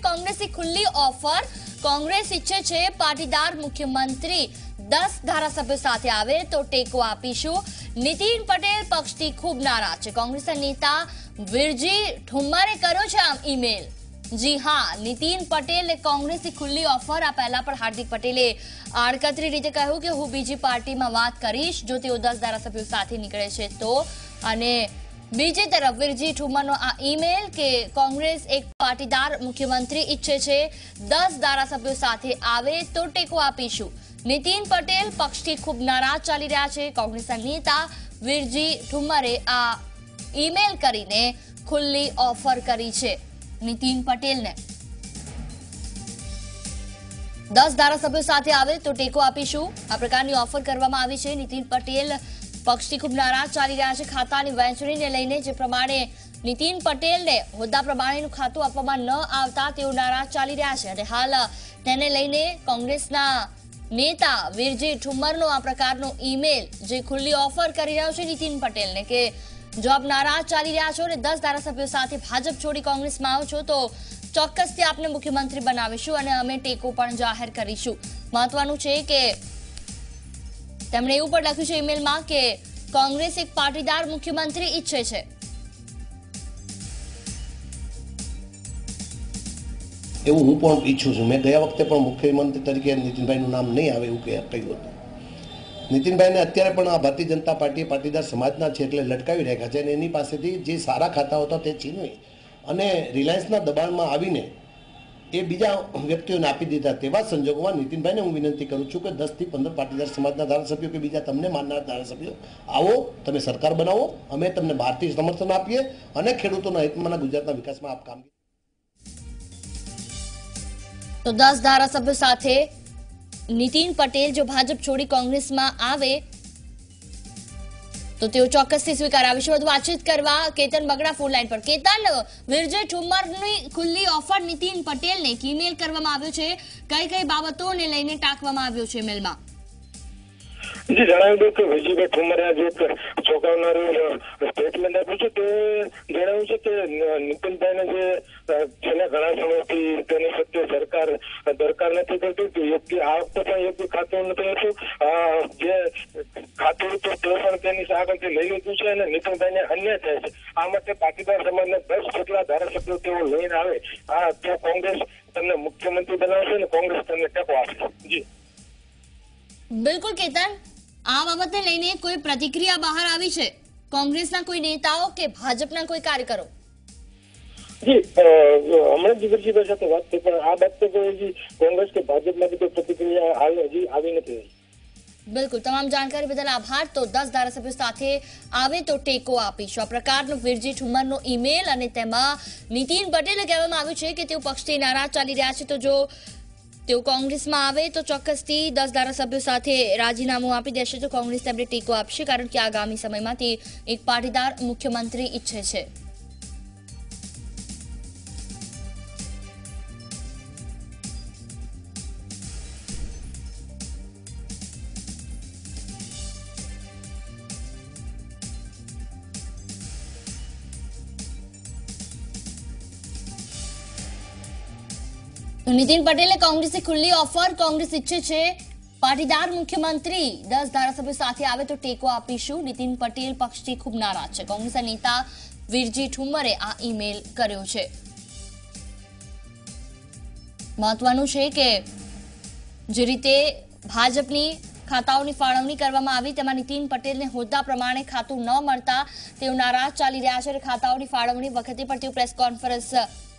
કોંગ્રેસની ખુલ્લી ઓફર। કોંગ્રેસ ઈચ્છે છે પાટીદાર મુખ્યમંત્રી 10 ધારાસભ્યો સાથે આવે તો ટેકો આપીશું। નીતિન પટેલ પક્ષથી ખૂબ નારાજ છે। કોંગ્રેસના નેતા વિરજી ઠુમ્મરે કર્યો છે આમ ઈમેલ। જી હા, નીતિન પટેલે કોંગ્રેસની ખુલ્લી ઓફર। આ પહેલા પણ હાર્દિક પટેલે આડકતરી રીતે કહ્યું કે હું બીજી પાર્ટીમાં વાત કરીશ જો તેઓ 10 ધારાસભ્યો સાથે નીકળે છે તો। અને બીજી તરફ વિરજી ઠુમ્મરનો આ ઈમેલ કે કોંગ્રેસ એક પાટીદાર મુખ્યમંત્રી ઈચ્છે છે 10 ધારાસભ્યો સાથે આવે તો ટેકો આપીશું। નીતિન પટેલ પક્ષથી ખૂબ નારાજ ચાલી રહ્યા છે। કોંગ્રેસના નેતા વિરજી ઠુમ્મરે આ ઈમેલ કરીને ખુલ્લી ઓફર કરી છે નીતિન પટેલને। 10 ધારાસભ્યો સાથે આવે તો ટેકો આપીશું, આ પ્રકારની ઓફર કરવામાં આવી છે। નીતિન પટેલ પક્ષથી ખૂબ નારાજ ચાલી રહ્યા છે। ખાતાની વહેંચણીને લઈને જે પ્રમાણે નીતિન પટેલને હોદ્દા પ્રમાણેનું ખાતું આપવામાં ન આવતા તેઓ નારાજ ચાલી રહ્યા છે અને હાલ તેને લઈને કોંગ્રેસના નેતા વિરજી ઠુમ્મરનો આ પ્રકારનો ઈમેલ જે ખુલ્લી ઓફર કરી રહ્યો છે નીતિન પટેલને કે જો આપ નારાજ ચાલી રહ્યા છો અને 10 ધારાસભ્યો સાથે ભાજપ છોડી કોંગ્રેસમાં આવો છો તો ચોક્કસથી આપને મુખ્યમંત્રી બનાવીશું અને અમે ટેકો પણ જાહેર કરીશું। મહત્વનું છે કે તેમણે એવું પણ લખ્યું છે ઈમેલમાં કે કોંગ્રેસ એક પાટીદાર મુખ્યમંત્રી ઈચ્છે છે। એવું હું પણ ઈચ્છું છું। મેં ગયા વખતે પણ મુખ્યમંત્રી તરીકે નીતિનભાઈનું નામ નહીં આવે એવું કહ્યું હતું। નીતિનભાઈને અત્યારે પણ આ ભારતીય જનતા પાર્ટીએ પાટીદાર સમાજના છે એટલે લટકાવી રાખ્યા છે અને એની પાસેથી જે સારા ખાતાઓ હતા તે છીનવી અને રિલાયન્સના દબાણમાં આવીને એ બીજા વ્યક્તિઓને આપી દીધા। તેવા સંજોગોમાં નીતિનભાઈને હું વિનંતી કરું છું કે 10 થી 15 પાટીદાર સમાજના ધારાસભ્યો કે બીજા તમને માનનાર ધારાસભ્યો આવો, તમે સરકાર બનાવો, અમે તમને ભારતીય સમર્થન આપીએ અને ખેડૂતોના હિતમાં ગુજરાતના વિકાસમાં આપ કામ। તો 10 ધારાસભ્યો સાથે નીતિન પટેલ જો ભાજપ છોડી કોંગ્રેસમાં આવે તો તેઓ ચોક્કસથી સ્વીકારાવીશું। વધુ વાતચીત કરવા કેતન બગડા ફોન લાઈન પર। કેતન, વિરજી ઠુમ્મરની ખુલ્લી ઓફર નીતિન પટેલને ઈમેલ કરવામાં આવ્યો છે, કઈ કઈ બાબતોને લઈને ટાંકવામાં આવ્યો છે ઈમેલમાં? જી જણાવી દઉં કે વિજયભાઈ ઠુમ્મરે આજે એક ચોંકાવનારું સ્ટેટમેન્ટ આપ્યું છે। તે જણાવ્યું છે કે નીતિનભાઈને જે છેલ્લા ઘણા સમયથી તેની સત્ય સરકાર દરકાર નથી કરતી, યોગ્ય આ વખતે પણ યોગ્ય ખાતું નથી હતું, જે ખાતું હતું તે પણ તેની આગળથી લઈ લીધું છે અને નીતિનભાઈને અન્યાય થાય છે। આ માટે પાટીદાર સમાજને 10 જેટલા ધારાસભ્યો તેઓ લઈને આવે તો કોંગ્રેસ તેમને મુખ્યમંત્રી બનાવશે અને કોંગ્રેસ તેમને ટેકો આપશે। જી બિલકુલ કેતન, આ બાબતને લઈને કોઈ પ્રતિક્રિયા બહાર આવી છે કોંગ્રેસના કોઈ નેતાઓ કે ભાજપના કોઈ કાર્યકરો? જી હમણાં જ વિરજીભાઈ સાથે વાત થઈ પણ આ બાબતે કોઈ કોંગ્રેસ કે ભાજપમાંથી કોઈ પ્રતિક્રિયા હાલ હજી આવી નથી। બિલકુલ, તમામ જાણકારી બદલ આભાર। તો 10 ધારાસભ્યો સાથે આવે તો ટેકો આપીશું, આ પ્રકારનો વિરજી ઠુમ્મરનો ઈમેલ અને તેમાં નીતિન પટેલે કહેવામાં આવ્યું છે કે તેઓ પક્ષથી નારાજ ચાલી રહ્યા છે તો જો તેઓ કોંગ્રેસમાં આવે તો ચોક્કસથી 10 ધારાસભ્યો સાથે રાજીનામું આપી દેશે તો કોંગ્રેસ તેમને ટેકો આપશે કારણ કે આગામી સમયમાં તે એક પાટીદાર મુખ્યમંત્રી ઈચ્છે છે। નીતિન પટેલે કોંગ્રેસની ખુલ્લી ઓફર। કોંગ્રેસ ઈચ્છે છે પાટીદાર મુખ્યમંત્રી 10 ધારાસભ્યો સાથે આવે તો ટેકો આપીશું। નીતિન પટેલ પક્ષથી ખૂબ નારાજ છે। કોંગ્રેસના નેતા વિરજી ઠુમ્મરે આ ઈમેલ કર્યો છે। મહત્વનું છે કે જે રીતે ભાજપની ખાતાઓની ફાળવણી કરવામાં આવી તેમાં નીતિન પટેલને હોદ્દા પ્રમાણે ખાતું ન મળતા તેઓ નારાજ ચાલી રહ્યા છે। ખાતાઓની ફાળવણી વખતે પણ તેઓ પ્રેસ કોન્ફરન્સ